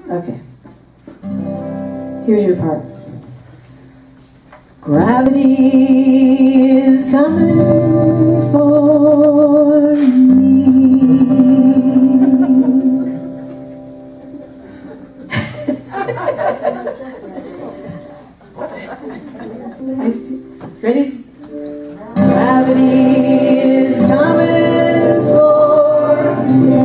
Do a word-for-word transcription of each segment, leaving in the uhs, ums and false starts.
Okay. Here's your part. Gravity is coming for me. I see. Ready? Gravity is coming for me.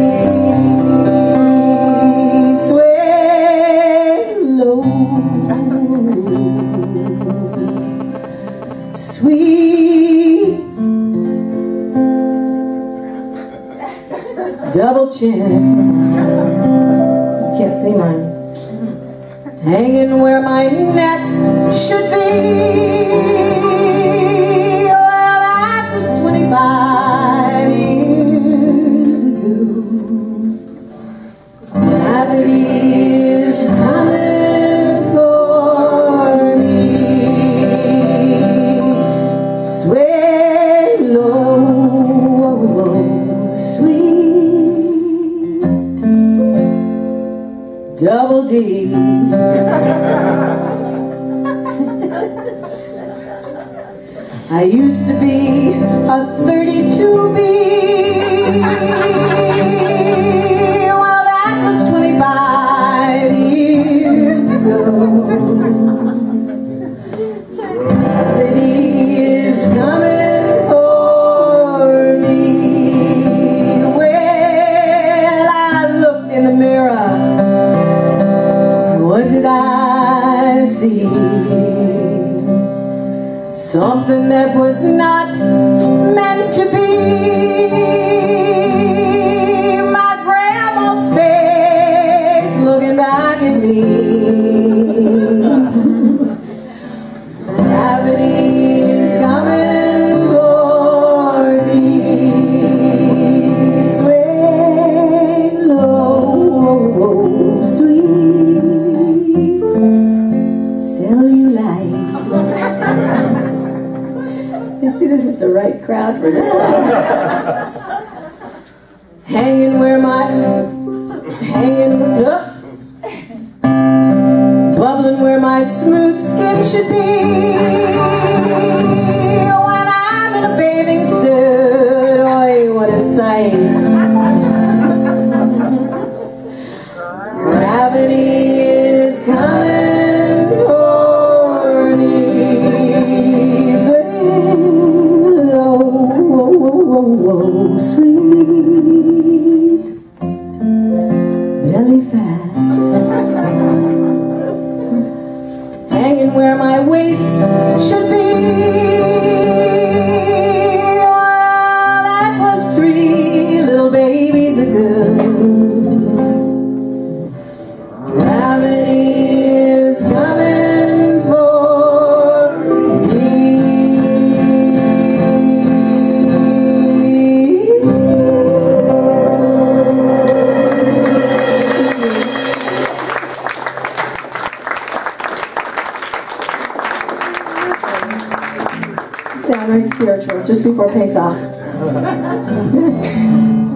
Sway low, sweet, double chin. You can't see mine. Hanging where my neck should be. Well, that was twenty-five years ago. Gravity is coming for me. Sway low, sweet, double D. I used to be a thirty-two B. Well, that was twenty-five years ago. Gravity is coming for me. Well, I looked in the mirror. What did I see? Something that was not meant to be. My grandma's face looking back at me. Gravity is coming for me. Sway low, sweet cellulite. You see, this is the right crowd for this song. Hanging where my, hanging up, bubbling where my smooth skin should be. When I'm in a bathing suit, oi, what a sight. Gravity is coming for me. Oh, sweet belly fat, hanging where my waist should be. Oh, that was three little babies ago. Gravity is coming for me. Sound very spiritual, just before Pesach.